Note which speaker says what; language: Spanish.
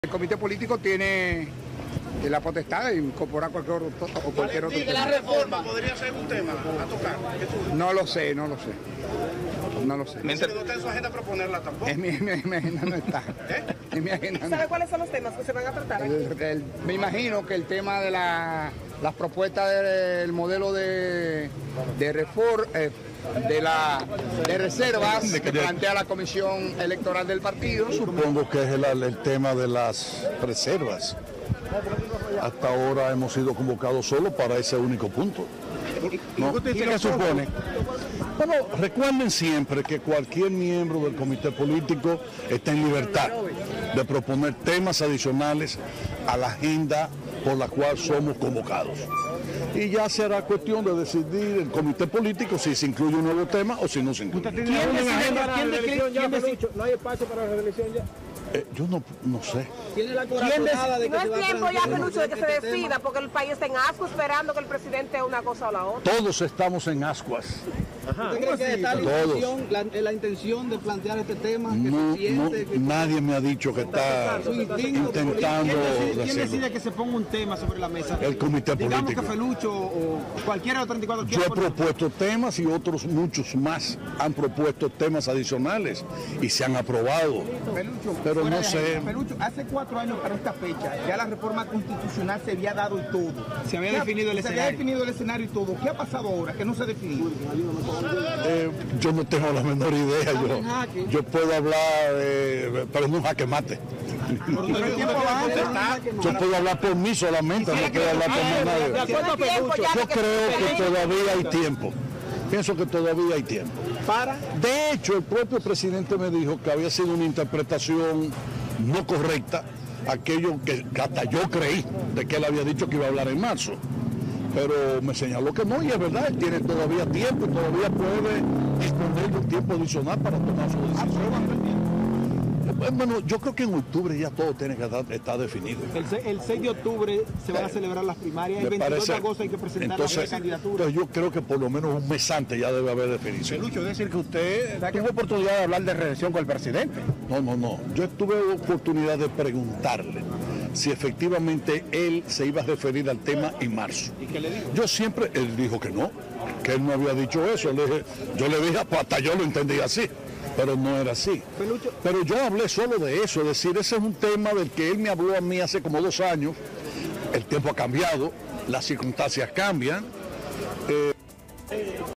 Speaker 1: El comité político tiene la potestad de incorporar cualquier otro
Speaker 2: tema. ¿La reforma podría ser un tema a tocar?
Speaker 1: No lo sé. No lo sé.
Speaker 2: ¿No está en su agenda proponerla tampoco?
Speaker 1: En mi agenda no está. En mi agenda no.
Speaker 3: ¿Sabe cuáles son los temas que se van a tratar aquí?
Speaker 1: Me imagino que el tema de las propuestas del modelo de reforma, de reservas que plantea la Comisión Electoral del partido.
Speaker 4: Supongo que es el tema de las reservas. Hasta ahora hemos sido convocados solo para ese único punto. ¿No? ¿Y qué supone? Bueno, recuerden siempre que cualquier miembro del comité político está en libertad de proponer temas adicionales a la agenda por la cual somos convocados. Y ya será cuestión de decidir el comité político si se incluye un nuevo tema o si no se incluye.
Speaker 5: ¿No hay espacio para la reelección ya?
Speaker 4: Yo no sé.
Speaker 5: ¿Tiene la corazonada de que
Speaker 3: No
Speaker 5: se
Speaker 3: es
Speaker 5: va a
Speaker 3: tiempo ya, Pelucho, de que se
Speaker 5: este
Speaker 3: decida, porque el país está en asco esperando que el presidente haga una cosa o la otra.
Speaker 4: Todos estamos en ascuas.
Speaker 5: ¿Usted cree que está la intención de plantear este tema?
Speaker 4: Nadie me ha dicho que está intentando
Speaker 5: ¿Quién decide que se ponga un tema sobre la mesa?
Speaker 4: El comité político.
Speaker 5: Digamos que Felucho o cualquiera de los 34.
Speaker 4: Yo he propuesto temas y otros muchos más han propuesto temas adicionales y se han aprobado.
Speaker 6: Pelucho,
Speaker 4: pero no sé.
Speaker 6: Pelucho, hace 4 años para esta fecha ya la reforma constitucional se había dado y todo.
Speaker 5: Se había definido el escenario.
Speaker 6: Se había definido el esnario y todo. ¿Qué ha pasado ahora que no se ha definido?
Speaker 4: Yo no tengo la menor idea. Yo puedo hablar, pero no un jaque mate. Yo puedo hablar por mí solamente, no puedo hablar por más nadie. Yo creo que todavía hay tiempo. Pienso que todavía hay tiempo. De hecho, el propio presidente me dijo que había sido una interpretación no correcta, aquello que hasta yo creí de que él había dicho que iba a hablar en marzo. Pero me señaló que no, y es verdad, él tiene todavía tiempo y todavía puede disponer de un tiempo adicional para tomar su decisión. Bueno, yo creo que en octubre ya todo tiene que estar definido.
Speaker 5: El 6 de octubre se van a celebrar las primarias, el 22 de agosto hay que presentar la candidatura.
Speaker 4: Entonces yo creo que por lo menos un mes antes ya debe haber definición.
Speaker 1: Pelucho, es decir que usted tuvo oportunidad de hablar de reelección con el presidente.
Speaker 4: No. Yo tuve oportunidad de preguntarle si efectivamente él se iba a referir al tema en marzo.
Speaker 5: ¿Y qué le dijo?
Speaker 4: Yo siempre, él dijo que no había dicho eso. Yo le dije, pues hasta yo lo entendí así, pero no era así. Pero yo hablé solo de eso, es decir, ese es un tema del que él me habló a mí hace como 2 años. El tiempo ha cambiado, las circunstancias cambian.